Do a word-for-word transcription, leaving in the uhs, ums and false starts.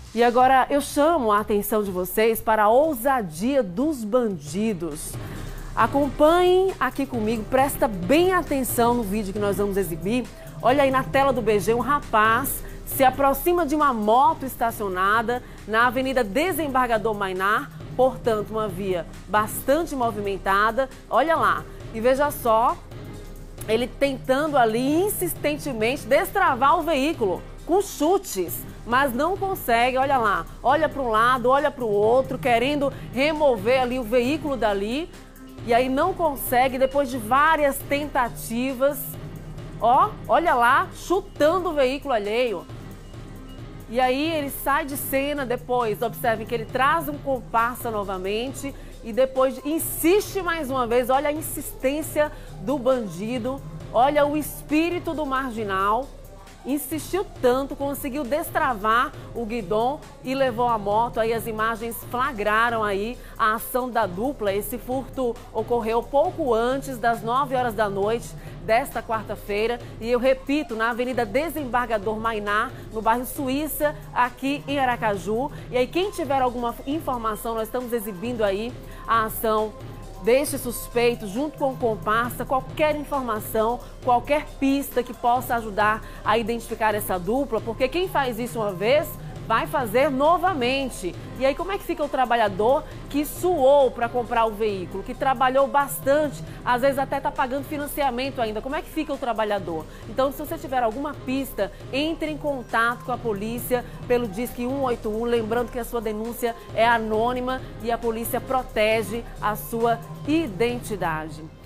E agora eu chamo a atenção de vocês para a ousadia dos bandidos. Acompanhem aqui comigo, presta bem atenção no vídeo que nós vamos exibir. Olha aí na tela do B G, um rapaz se aproxima de uma moto estacionada na Avenida Desembargador Mainar, portanto uma via bastante movimentada. Olha lá, e veja só, ele tentando ali insistentemente destravar o veículo com chutes, mas não consegue. Olha lá, olha para um lado, olha para o outro, querendo remover ali o veículo dali, e aí não consegue depois de várias tentativas. Ó, olha lá, chutando o veículo alheio. E aí ele sai de cena depois, observem que ele traz um comparsa novamente e depois insiste mais uma vez. Olha a insistência do bandido, olha o espírito do marginal. Insistiu tanto, conseguiu destravar o guidão e levou a moto. Aí as imagens flagraram aí a ação da dupla. Esse furto ocorreu pouco antes das nove horas da noite desta quarta-feira. E eu repito, na Avenida Desembargador Mainar, no bairro Suíça, aqui em Aracaju. E aí quem tiver alguma informação, nós estamos exibindo aí a ação deste suspeito junto com o comparsa. Qualquer informação, qualquer pista que possa ajudar a identificar essa dupla, porque quem faz isso uma vez vai fazer novamente. E aí como é que fica o trabalhador que suou para comprar o veículo, que trabalhou bastante, às vezes até está pagando financiamento ainda? Como é que fica o trabalhador? Então, se você tiver alguma pista, entre em contato com a polícia pelo Disque um oito um, lembrando que a sua denúncia é anônima e a polícia protege a sua identidade.